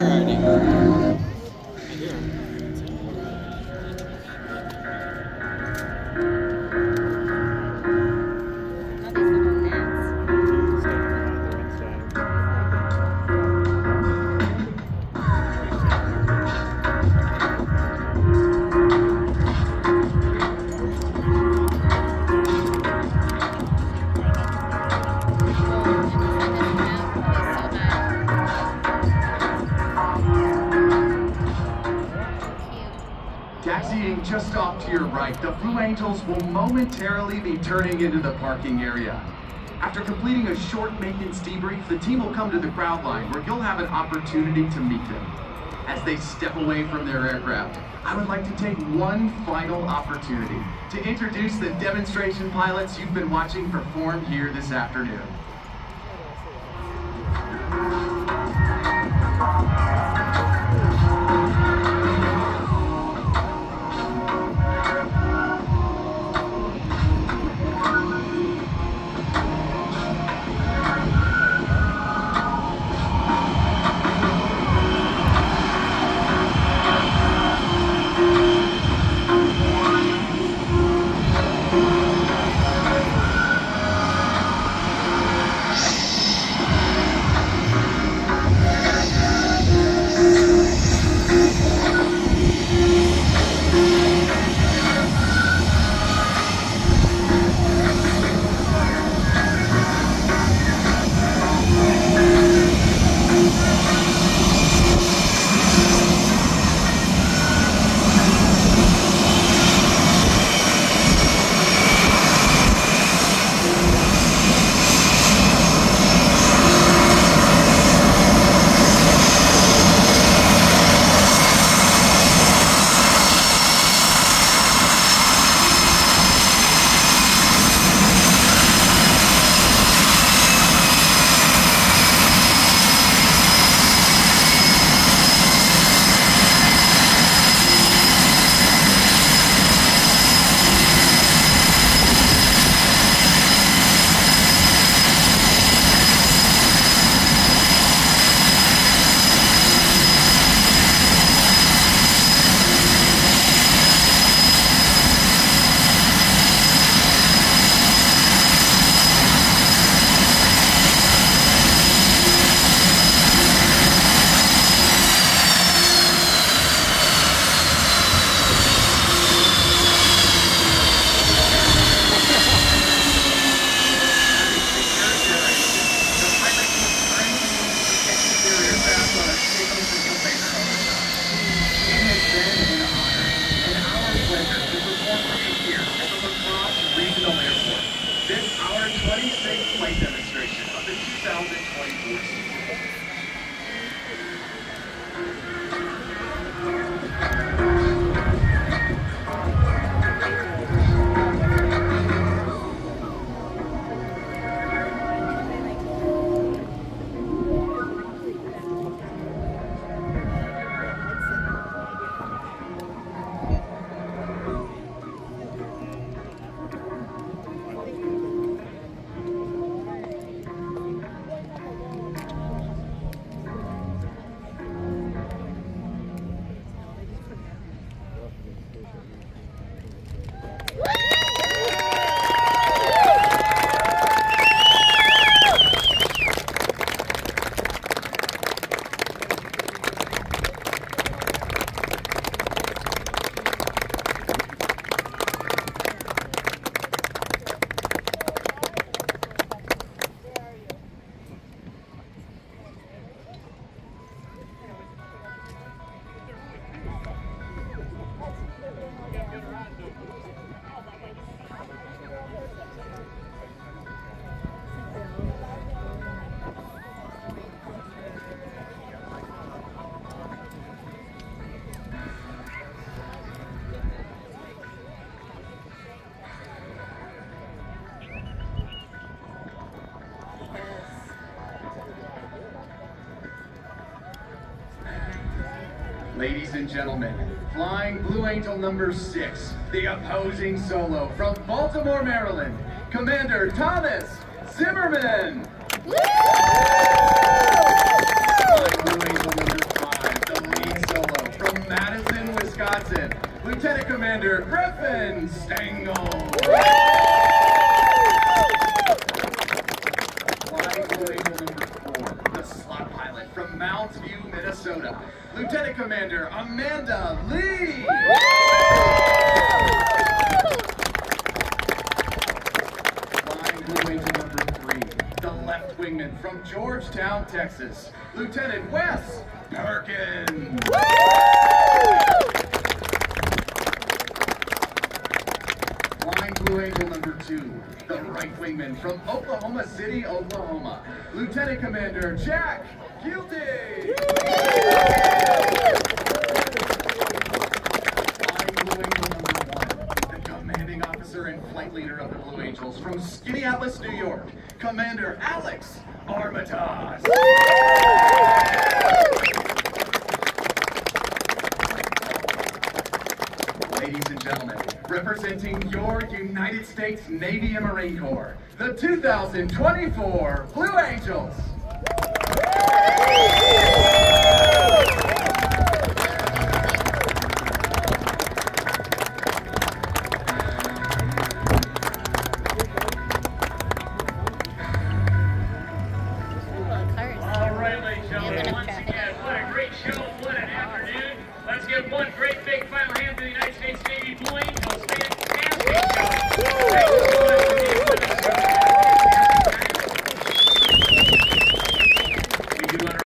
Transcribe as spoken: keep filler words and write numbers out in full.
Taxiing just off to your right, the Blue Angels will momentarily be turning into the parking area. After completing a short maintenance debrief, the team will come to the crowd line where you'll have an opportunity to meet them. As they step away from their aircraft, I would like to take one final opportunity to introduce the demonstration pilots you've been watching perform here this afternoon. This our twenty-sixth flight demonstration of the two thousand twenty-four season. Ladies and gentlemen, flying Blue Angel number six, the opposing solo from Baltimore, Maryland, Commander Thomas Zimmerman. Flying Blue Angel number five, Wisconsin, Lieutenant Commander Griffin Stengel. Flying Blue Angel number four, the slot pilot from Mounds View, Minnesota, Lieutenant Commander Amanda Lee. Flying Blue Angel number three, the left wingman from Georgetown, Texas, Lieutenant Wes Perkins. Flying Blue Angel number two, the right wingman from Oklahoma City, Oklahoma, Lieutenant Commander Jack Gildy. Flying Blue Angel number one, the commanding officer and flight leader of the Blue Angels from Skinnyapolis, New York, Commander Alex Armitage. Ladies and gentlemen, representing your United States Navy and Marine Corps, the two thousand twenty-four Blue Angels. All right, ladies and gentlemen, once again, what a great show, what an afternoon. Let's give one great big final hand to the United States.